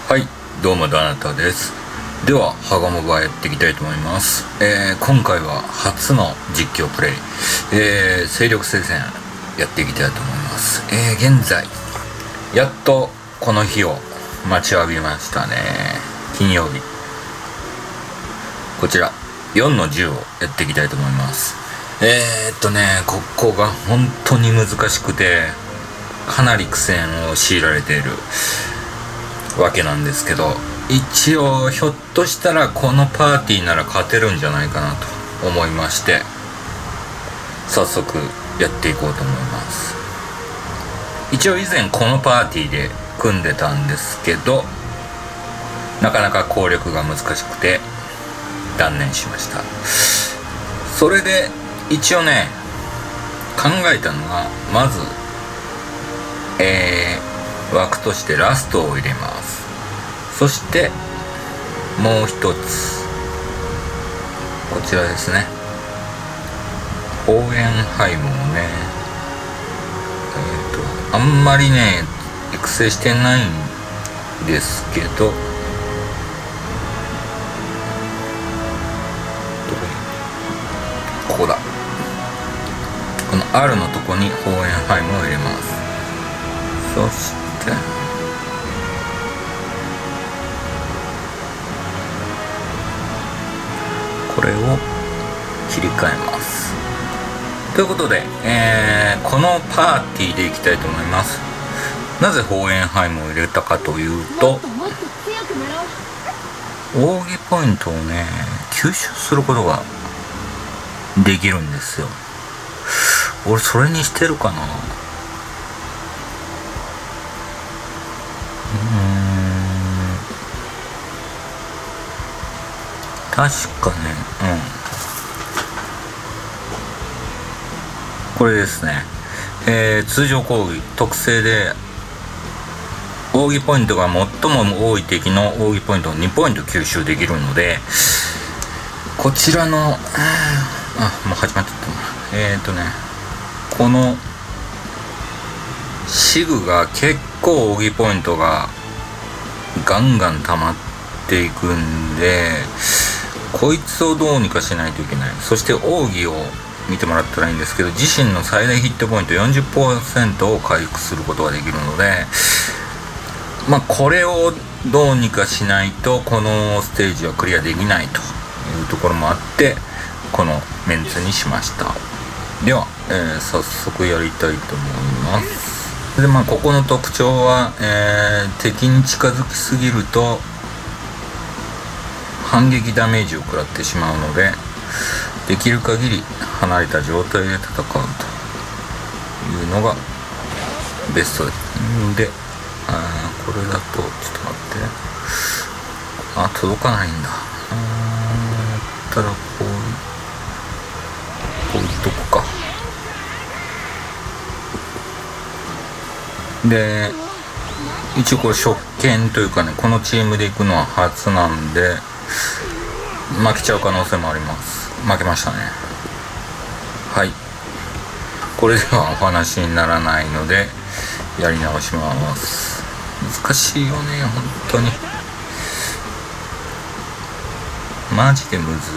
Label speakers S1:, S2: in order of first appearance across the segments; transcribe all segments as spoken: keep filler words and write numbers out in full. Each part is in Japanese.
S1: はい、どうもどなたです。ではハガモバやっていきたいと思います。えー、今回は初の実況プレイ、えー、勢力聖戦やっていきたいと思います。えー、現在やっとこの日を待ちわびましたね。金曜日、こちらよんのじゅうをやっていきたいと思います。えーっとねここが本当に難しくて、かなり苦戦を強いられているわけなんですけど、一応ひょっとしたらこのパーティーなら勝てるんじゃないかなと思いまして、早速やっていこうと思います。一応以前このパーティーで組んでたんですけど、なかなか攻略が難しくて断念しました。それで一応ね考えたのが、まずえー、枠としてラストを入れます。そしてもう一つ、こちらですね、ホーエンハイムをね、えーとあんまりね育成してないんですけど、どこここだ、この R のとこにホーエンハイムを入れます。そしてこれを切り替えます。ということで、えー、このパーティーでいきたいと思います。なぜホーエンハイムを入れたかというと、奥義ポイントをね吸収することができるんですよ。俺それにしてるかな。確かね、うんこれですね、えー、通常攻撃特性で奥義ポイントが最も多い敵の奥義ポイントをにポイント吸収できるので、こちらのあもう始まっちゃったえーとねこのシグが結構奥義ポイントがガンガン溜まっていくんで、こいつをどうにかしないといけない。そして奥義を見てもらったらいいんですけど、自身の最大ヒットポイント よんじゅっパーセント を回復することができるので、まあこれをどうにかしないとこのステージはクリアできないというところもあって、このメンツにしました。では、えー、早速やりたいと思います。でまあここの特徴は、えー、敵に近づきすぎると反撃ダメージを食らってしまうので、できる限り離れた状態で戦うというのがベストです。で、あこれだとちょっと待って、あ届かないんだ。あやったらこうこういうとこか。で一応これ初見というかね、このチームで行くのは初なんで負けちゃう可能性もあります。負けましたね。はい、これではお話にならないのでやり直します。難しいよね本当に、マジでむず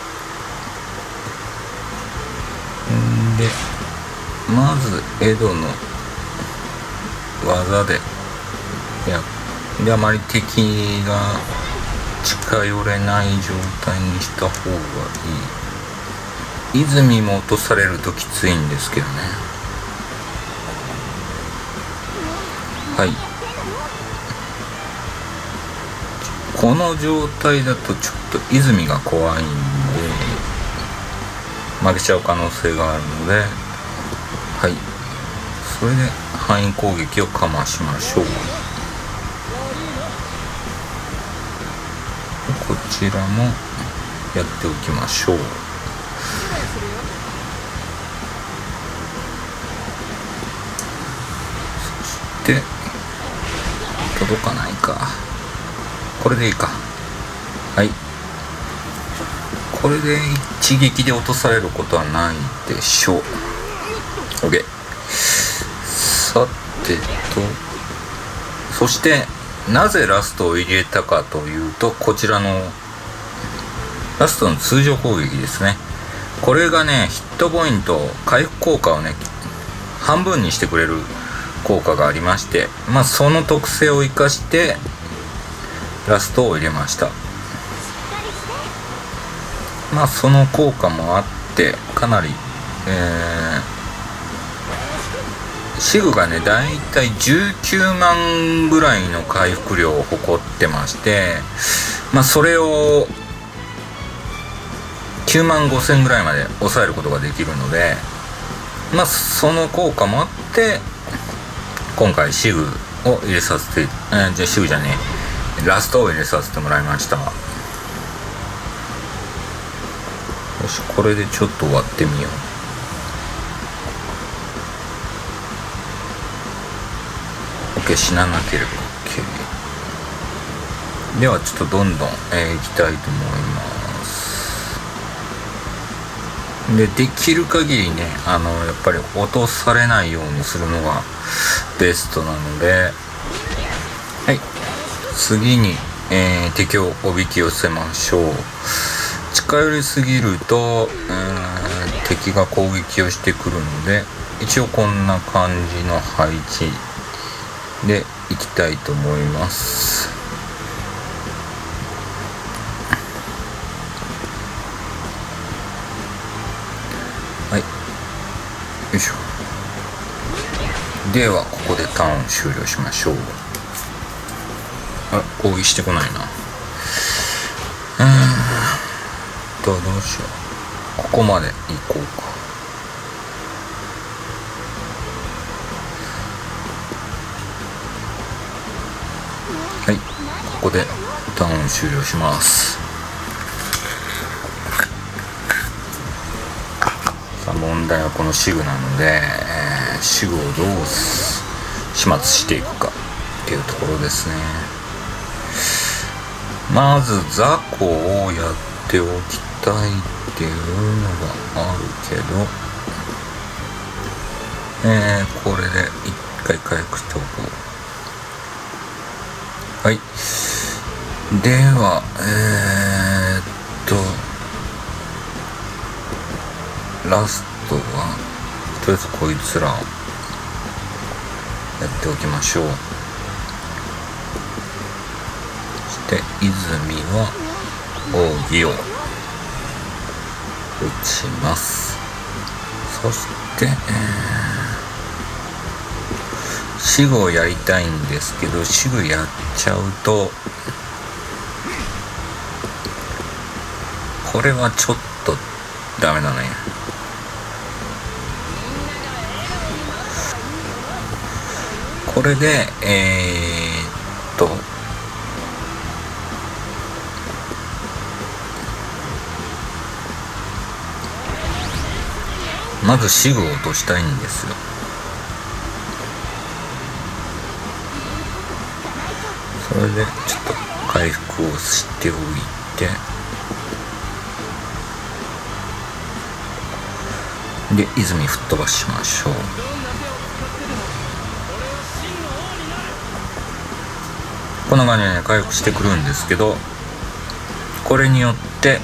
S1: いんで、まずエドの技でいやであまり敵が近寄れない状態にした方がいい。泉も落とされるときついんですけどね。はい、この状態だとちょっと泉が怖いんで負けちゃう可能性があるので、はい、それで範囲攻撃をかましましょう。こちらもやっておきましょう。そして届かないか。これでいいか。はい、これで一撃で落とされることはないでしょう。 OK。 さてとそしてなぜラストを入れたかというと、こちらのラストの通常攻撃ですね。これがね、ヒットポイント回復効果をね半分にしてくれる効果がありまして、まあその特性を生かしてラストを入れました。まあその効果もあってかなり、えー、シグがねだいたいじゅうきゅうまんぐらいの回復量を誇ってまして、まあそれをきゅうまんごせんぐらいまで抑えることができるので、まあその効果もあって今回シグを入れさせて、えー、じゃあシグじゃねえラストを入れさせてもらいました。よし、これでちょっと割ってみよう。 OK、 死ななければ OK ではちょっとどんどん、えー、いきたいと思います。で、できる限りね、あのやっぱり落とされないようにするのがベストなので、はい、次に、えー、敵をおびき寄せましょう。近寄りすぎると、えー、敵が攻撃をしてくるので、一応こんな感じの配置でいきたいと思います。はい、よいしょ。ではここでターン終了しましょう。あ、攻撃してこないな。うーんとどうしよう。ここまで行こうか。はい、ここでターン終了します。さあ問題はこのシグなので、えー、シグをどう始末していくかっていうところですね。まず雑魚をやっておきたいっていうのがあるけど、えー、これで一回回復しておこう。はい、ではえー、っとラストはとりあえずこいつらをやっておきましょう。そして泉は奥義を打ちます。そして、えー、シグをやりたいんですけど、シグやっちゃうとこれはちょっとダメだね。これでえー、っとまずシグを落としたいんですよ。それでちょっと回復をしておいて、で泉吹っ飛ばしましょう。こんな感じでね回復してくるんですけど、これによって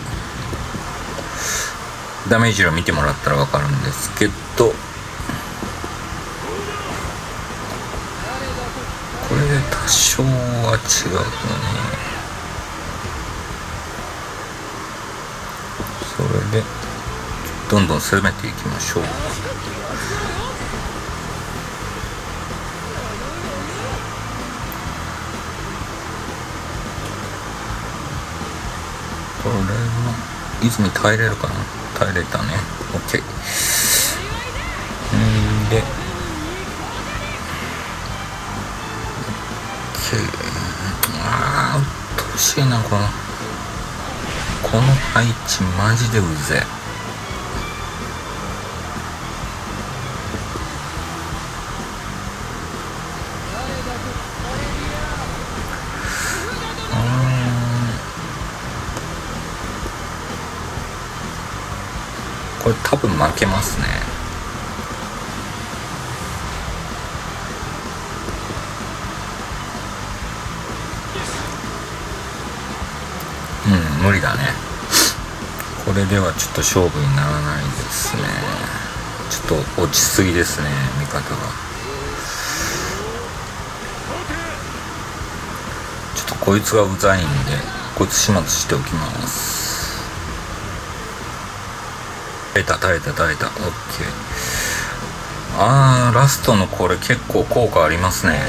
S1: ダメージを見てもらったら分かるんですけど、これで多少は違うよね。それでどんどん攻めていきましょう。これは泉耐えれるかな。耐えれたね。 OK。 んで OK。 あーうっとうしいな。このこの配置マジでうぜえ。これ多分負けますね。 無理だね。これではちょっと勝負にならないですね。ちょっと落ちすぎですね、味方が。ちょっとこいつがうざいんでこいつ始末しておきます。耐えた耐えた耐えた。 OK。 あー、ラストのこれ結構効果ありますね。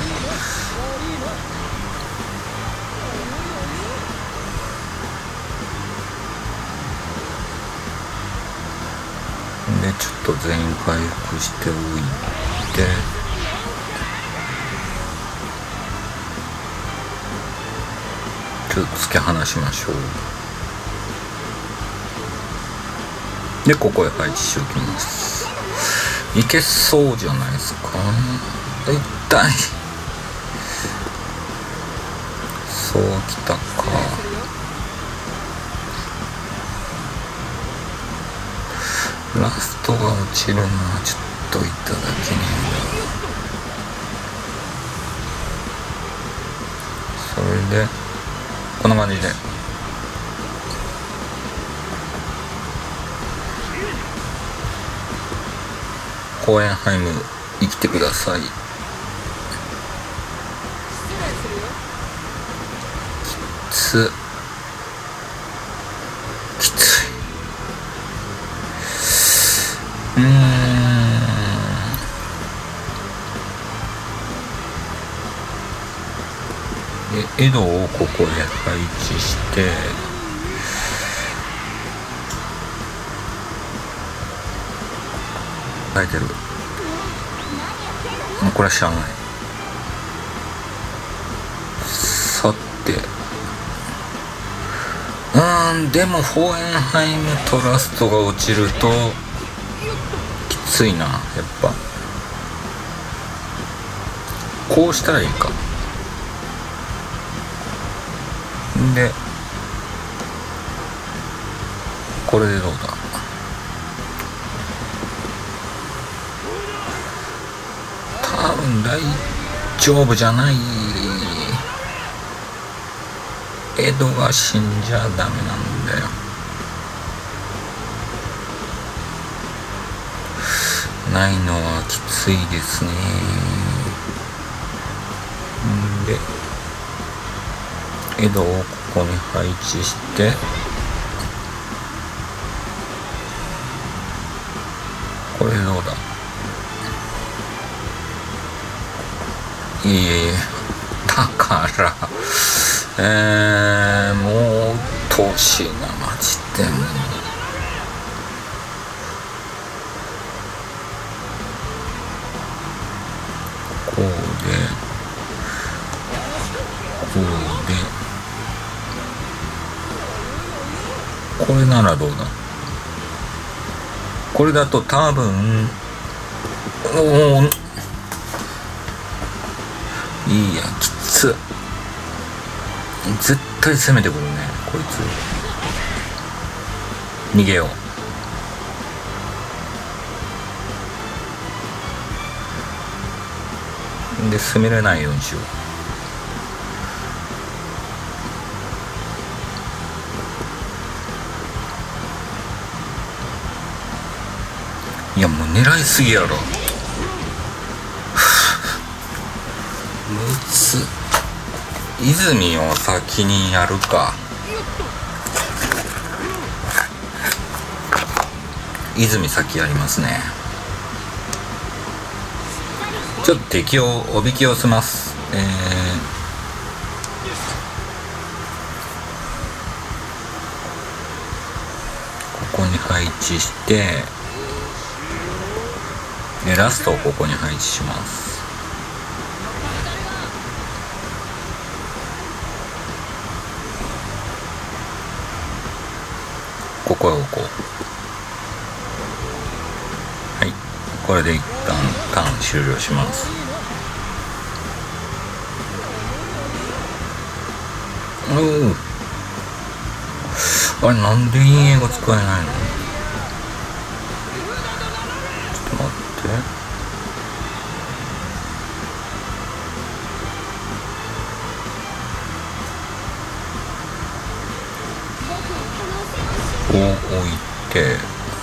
S1: でちょっと全員回復しておいて、ちょっと突き放しましょう。でここへ配置しておきます。いけそうじゃないですか。痛い。そうきたか。ラストが落ちるのはちょっといただけねえな。それでこんな感じでホーエンハイム生きてください。きつきついうーんでエドをここへ配置して書いてる。もうこれはしゃあない。さてうーんでもホーエンハイムトラストが落ちるときついな。やっぱこうしたらいいか。でこれでどうだ。多分大丈夫じゃない。エドが死んじゃダメなんだよ。ないのはきついですね。んでエドをここに配置してこれどうだ。いえだからえー、もううっとうしいなマジで。もうこうでこうでこれならどうだ。これだと多分おおいやきつ。絶対攻めてくるねこいつ。逃げよう。で攻めれないようにしよう。いやもう狙いすぎやろ。むつ。泉を先にやるか。泉先やりますね。ちょっと敵をおびき寄せます。えー、ここに配置してでラストをここに配置します。ここへ置こう。はい、これで一旦ターン終了します。おお、あれなんで陰影が使えないの。ちょっと待って。 て、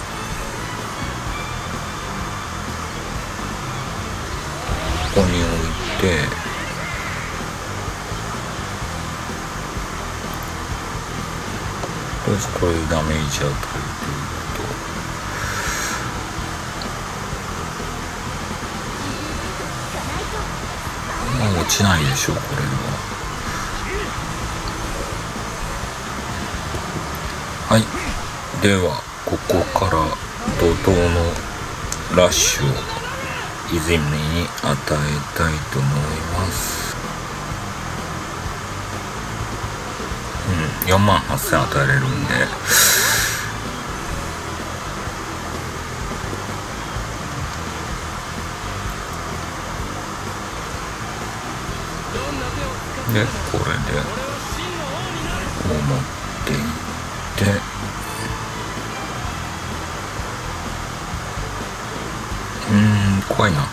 S1: ここに置いて、とりあえずこれでダメージを与えるということ。もう落ちないでしょう、これは。はい。では、ここから怒涛のラッシュを泉に与えたいと思います。うん、よんまんはっせん与えれるんで。で、これで、こう持っていって、うーん、怖いな。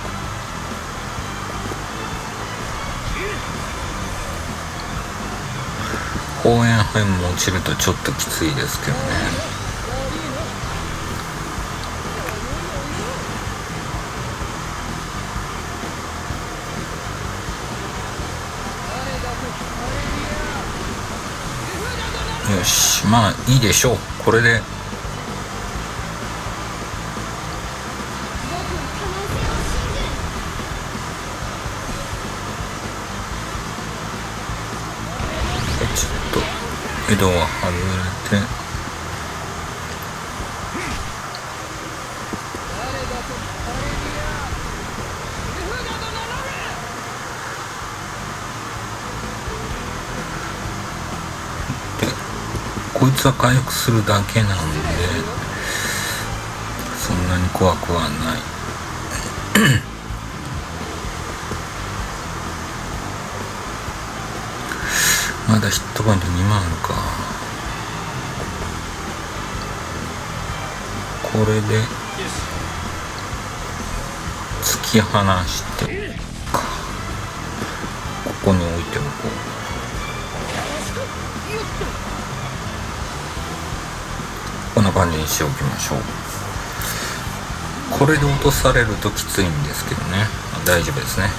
S1: 公園ハイも落ちるとちょっときついですけどね。よし、まあいいでしょう。これでちょっと江戸は外れて、でこいつは回復するだけなんでそんなに怖くはない。まだヒットポイントにまんあるか。これで突き放してか、ここに置いておこう。こんな感じにしておきましょう。これで落とされるときついんですけどね、大丈夫ですね。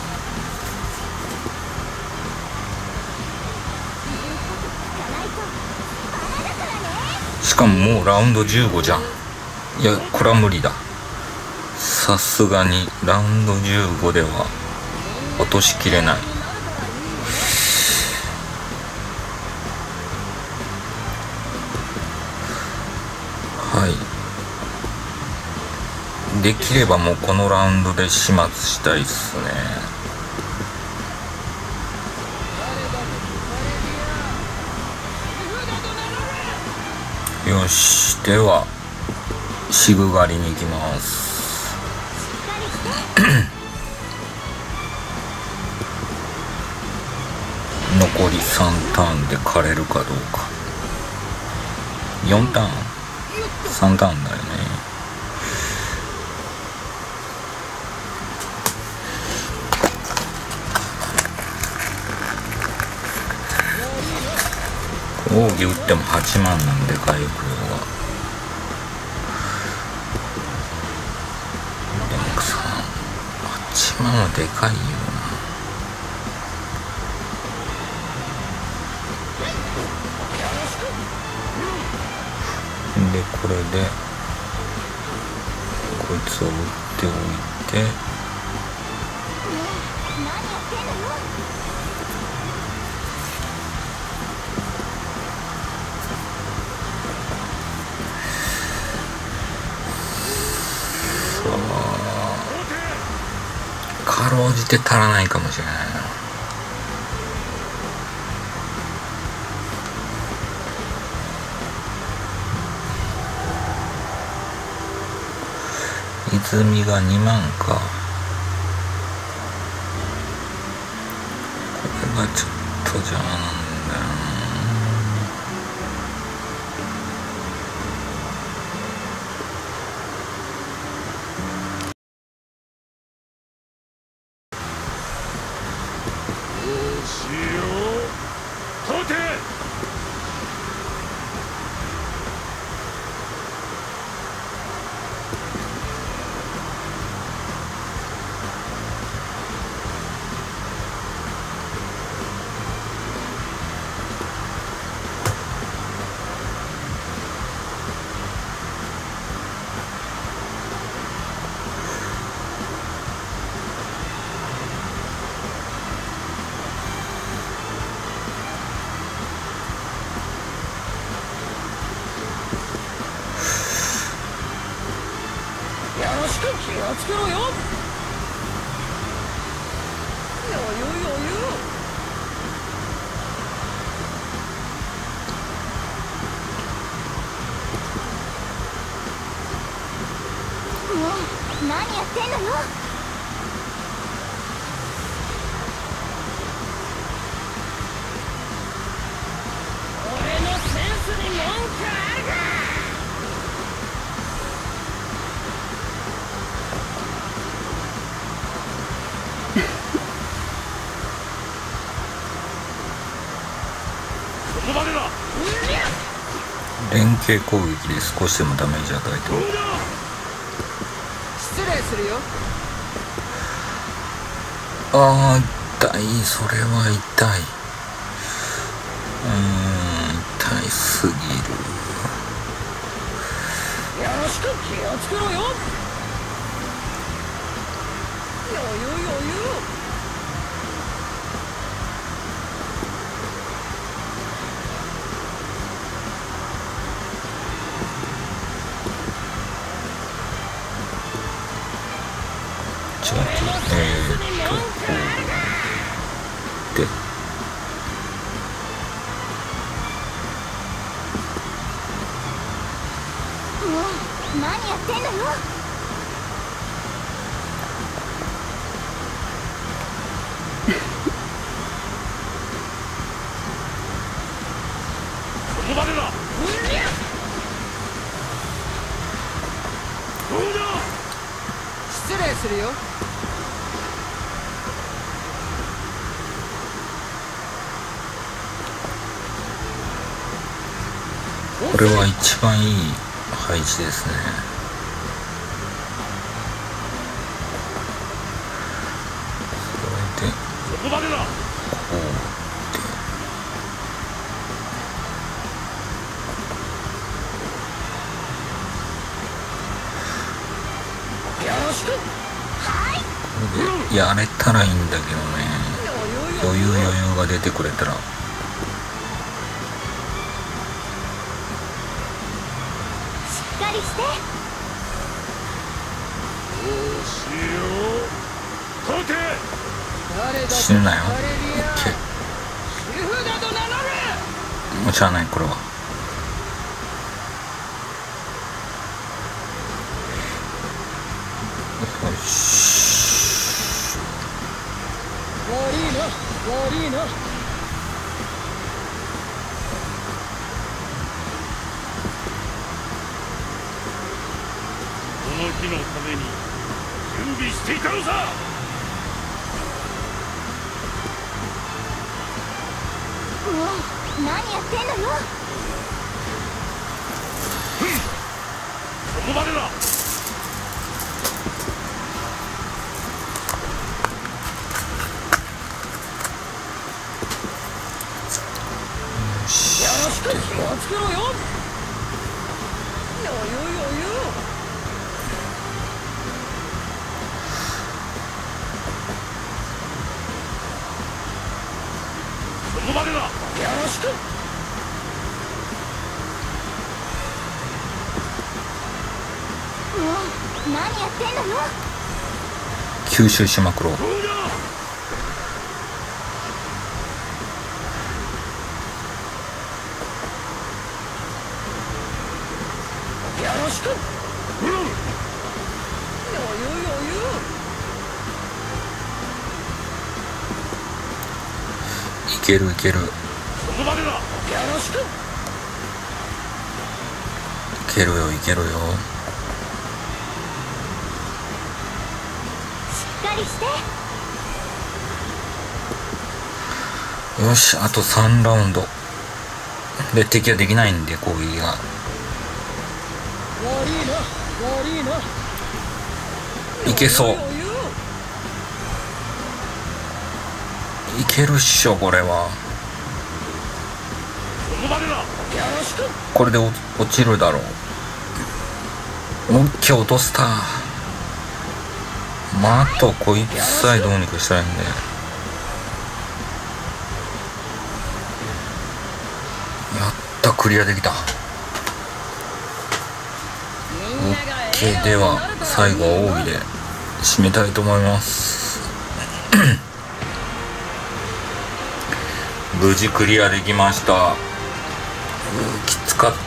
S1: しかももうラウンドじゅうごじゃん。いや、これは無理だ。さすがにラウンドじゅうごでは落としきれない。はい。できればもうこのラウンドで始末したいっすね。よし、ではシグ狩りに行きます。残りさんターンで枯れるかどうか。よんターン ?さん ターンだよね。奥義打ってもはちまんなんで回復量は。でもさ、はちまんはでかいよな。でこれでこいつを打っておいて、かろうじて足らないかもしれないな。泉がにまんか。これがちょっと邪魔なんだよな。
S2: をつけろよ。余裕余裕。
S3: もう何やってんのよ。
S2: 俺のセンスに文句あるか。ここまでだ。
S1: 連携攻撃で少しでもダメージ与えておく。
S2: 失礼するよ。
S1: あー痛い。それは痛い。うーん痛いすぎる。
S2: よろしく。気をつけろよ。余裕余裕。
S1: ちょっとえーっとこうで
S3: もう何やってんのよ。
S2: ここまでだ。どうだ。失礼するよ。
S1: これは一番いい配置ですね。それで
S2: ここまでだ。
S1: こう
S2: よろしく。
S3: はい。
S1: これでやれたらいいんだけどね。余裕余裕が出てくれたら。
S3: しっかりして。
S2: どうしよう。立て。誰だと
S1: 死ぬなよ。
S2: されりゃ
S1: オッケ
S2: シフだと名乗れ。
S1: ー。もうしゃあないこれは。よし。
S2: 悪いな悪いな。この日のために準備していたのさ。
S3: もう何やってんのよ。
S2: ここまでだ。
S1: よし。
S2: よろしく。気をつけろよ。余裕余裕。ここまでだ。よろしく。
S3: もう何やってんのよ。
S1: 吸収しまくろう。
S2: どうだ。よろしく。うん。余裕余裕。
S1: いけるいける。
S2: ここまでだ。よろしく。
S1: いけるよいけるよ。
S3: しっかりして。
S1: よしあとさんラウンドで敵はできないんで攻撃が。
S2: 悪いな悪いな。
S1: いけそう。
S2: 余裕余裕。
S1: いけるっしょこれは。
S2: ここまでだ。よろしく。
S1: これで落ちるだろう。オッケー落とした。まああとこいつさえどうにかしたらいいんで。やったクリアできた。オッケーでは最後は奥義で締めたいと思います無事クリアできました。うーきつかった。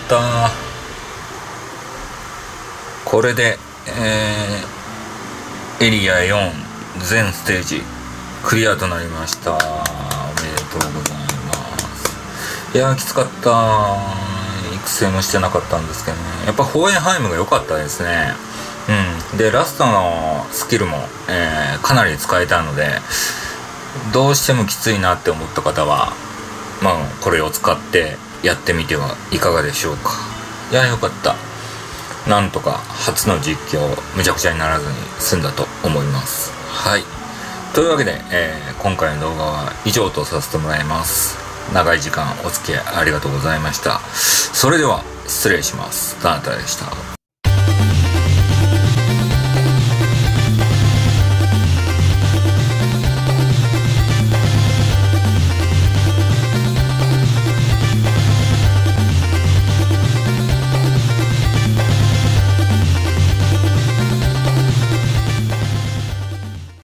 S1: これで、えー、エリアよん全ステージクリアとなりました。おめでとうございます。いやーきつかった。育成もしてなかったんですけどね、やっぱホーエンハイムが良かったですね。うんでラストのスキルも、えー、かなり使えたので、どうしてもきついなって思った方はまあこれを使ってやってみてはいかがでしょうか。いやよかった。なんとか初の実況むちゃくちゃにならずに済んだと思います。はいというわけで、えー、今回の動画は以上とさせてもらいます。長い時間お付き合いありがとうございました。それでは失礼します。タナタでした。